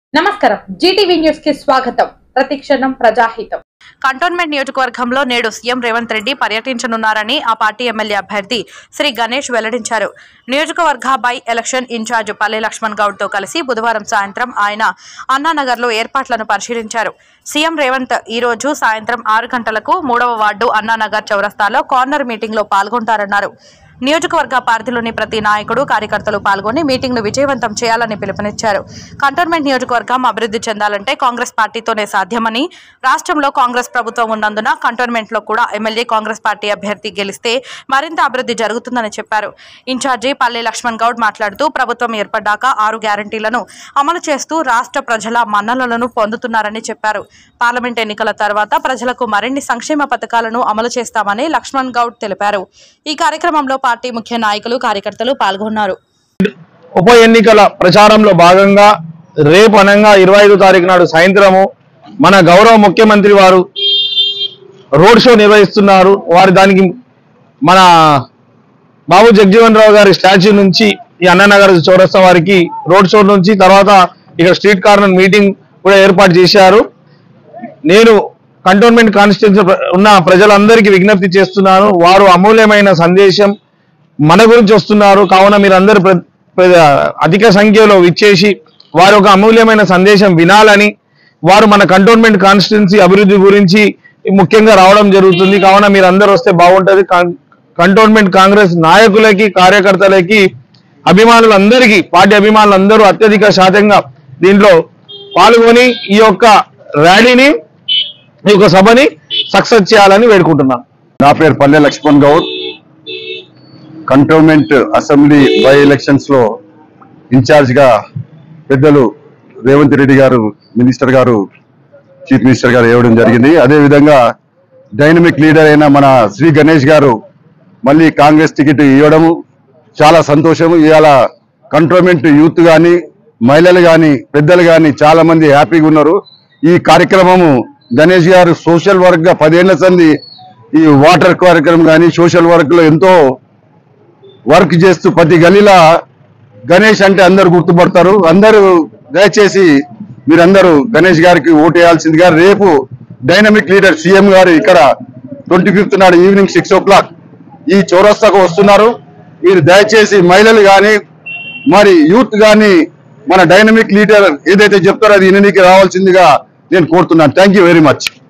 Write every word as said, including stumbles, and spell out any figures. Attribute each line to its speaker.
Speaker 1: నమస్కారం Zee TV news కి స్వాగతం. ప్రతిక్షణం ప్రజాహితం.
Speaker 2: కంటోన్మెంట్ నియోజకవర్గంలో నేడు సీఎం రేవంత్ రెడ్డి పర్యటించనున్నారని ఆ పార్టీ ఎమ్మెల్యే అభ్యర్థి శ్రీ గణేష్ వెల్లడించారు. నియోజకవర్గ బై ఎలక్షన్ ఇన్ఛార్జ్ పల్లె లక్ష్మణ్ గౌడ్ తో కలిసి బుధవారం సాయంత్రం ఆయన అన్నానగర్ లో ఏర్పాట్లను పరిశీలించారు. సీఎం రేవంత్ ఈ రోజు సాయంత్రం ఆరు గంటలకు మూడవ వార్డు అన్నానగర్ చౌరస్తాలో కార్నర్ మీటింగ్ లో పాల్గొంటారన్నారు. నియోజకవర్గ పార్టీలోని ప్రతి నాయకుడు కార్యకర్తలు పాల్గొని మీటింగ్ ను విజయవంతం చేయాలని పిలుపునిచ్చారు. కంటోన్మెంట్ నియోజకవర్గం అభివృద్ధి చెందాలంటే కాంగ్రెస్ పార్టీతోనే సాధ్యమని, రాష్ట్రంలో కాంగ్రెస్ ప్రభుత్వం ఉన్నందున కంటోన్మెంట్ లో కూడా ఎమ్మెల్యే కాంగ్రెస్ పార్టీ అభ్యర్థి గెలిస్తే మరింత అభివృద్ధి జరుగుతుందని చెప్పారు. ఇన్ఛార్జి పల్లె లక్ష్మణ్ గౌడ్ మాట్లాడుతూ ప్రభుత్వం ఏర్పడ్డాక ఆరు గ్యారంటీలను అమలు చేస్తూ రాష్ట్ర ప్రజల మన్ననలను పొందుతున్నారని చెప్పారు. పార్లమెంట్ ఎన్నికల తర్వాత ప్రజలకు మరిన్ని సంక్షేమ పథకాలను అమలు చేస్తామని లక్ష్మణ్ గౌడ్ తెలిపారు. ఈ కార్యక్రమంలో పార్టీ ముఖ్య నాయకులు కార్యకర్తలు పాల్గొన్నారు.
Speaker 3: ఉప ఎన్నికల ప్రచారంలో భాగంగా రేపు అనంగా ఇరవై ఐదు తారీఖు నాడు సాయంత్రము మన గౌరవ ముఖ్యమంత్రి వారు రోడ్ షో నిర్వహిస్తున్నారు. వారి దానికి మన బాబు జగజీవన్ రావు గారి స్టాచ్యూ నుంచి ఈ అన్నానగర్ చౌరస్తా వారికి రోడ్ షో నుంచి తర్వాత ఇక్కడ స్ట్రీట్ కార్నర్ మీటింగ్ కూడా ఏర్పాటు చేశారు. నేను కంటోన్మెంట్ కాన్స్టిట్యూన్సీ ఉన్న ప్రజలందరికీ విజ్ఞప్తి చేస్తున్నాను. వారు అమూల్యమైన సందేశం మన గురించి వస్తున్నారు కావున మీరందరూ అధిక సంఖ్యలో విచ్చేసి వారి ఒక అమూల్యమైన సందేశం వినాలని, వారు మన కంటోన్మెంట్ కాన్స్టిట్యూన్సీ అభివృద్ధి గురించి ముఖ్యంగా రావడం జరుగుతుంది. కావున మీరందరూ వస్తే బాగుంటుంది. కంటోన్మెంట్ కాంగ్రెస్ నాయకులకి, కార్యకర్తలకి, అభిమానులందరికీ, పార్టీ అభిమానులందరూ అత్యధిక శాతంగా దీంట్లో పాల్గొని ఈ యొక్క ర్యాలీని, ఈ యొక్క సభని సక్సెస్ చేయాలని వేడుకుంటున్నాను.
Speaker 4: నా పేరు Palle Laxman Goud. Cantonment assembly by elections లో ఇన్ఛార్జ్ గా పెద్దలు రేవంత్ రెడ్డి గారు, మినిస్టర్ గారు, చీఫ్ మినిస్టర్ గారు ఇవ్వడం జరిగింది. అదేవిధంగా డైనమిక్ లీడర్ అయిన మన శ్రీ గణేష్ గారు మళ్ళీ కాంగ్రెస్ టికెట్ ఇవ్వడము చాలా సంతోషము. ఇవాళ కంటోన్మెంట్ యూత్ కానీ, మహిళలు కానీ, పెద్దలు కానీ చాలా మంది హ్యాపీగా ఉన్నారు. ఈ కార్యక్రమము గణేష్ గారు సోషల్ వర్క్ గా పదేళ్ల సంది ఈ వాటర్ కార్యక్రమం కానీ సోషల్ వర్క్ లో ఎంతో వర్క్ చేస్తూ ప్రతి గలీలా గణేష్ అంటే అందరు గుర్తుపడతారు. అందరూ దయచేసి మీరందరూ గణేష్ గారికి ఓటు వేయాల్సిందిగా. రేపు డైనమిక్ లీడర్ సీఎం గారు ఇక్కడ ట్వంటీ ఫిఫ్త్ నాడు ఈవినింగ్ సిక్స్ ఓ క్లాక్ ఈ చౌరస్తాకు వస్తున్నారు. మీరు దయచేసి మహిళలు కానీ, మరి యూత్ కానీ, మన డైనమిక్ లీడర్ ఏదైతే చెప్తారో అది ఇన్నికి రావాల్సిందిగా నేను కోరుతున్నాను. Thank you very much.